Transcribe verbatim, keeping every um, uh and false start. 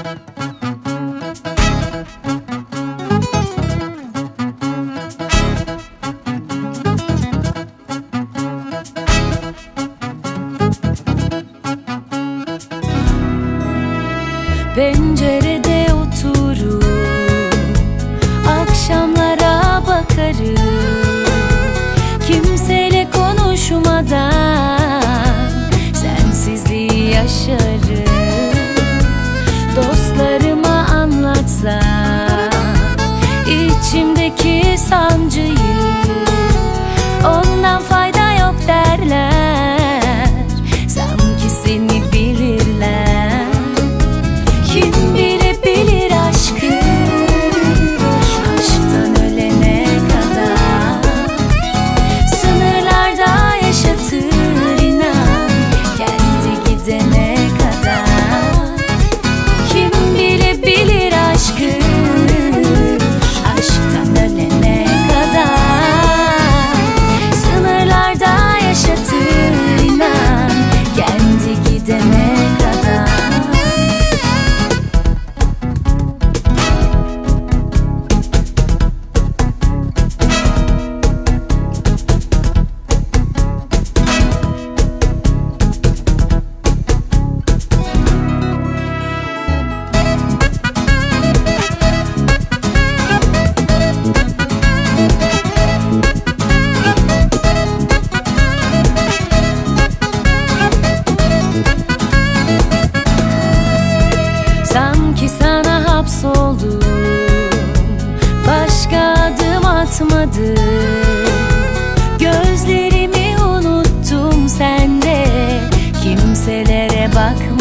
Pencerede oturup akşamlara bakarım, kimseyle konuşmadan sensizliği yaşarım. Dostlarıma anlatsam içimdeki sancıyı, ondan fayda yok derler, sanki seni bilirler. Kim bilebilir aşkı, aşktan ölene kadar sınırlarda yaşatır inan, kendi gidene kadar. Kim bilebilir aşkı, aşktan ölene kadar sınırlarda yaşatır inan, kendi gidene kadar. Sanki sana hapsoldum, başka adım atmadım. Gözlerimi unuttum sende, kimselere bakmadım.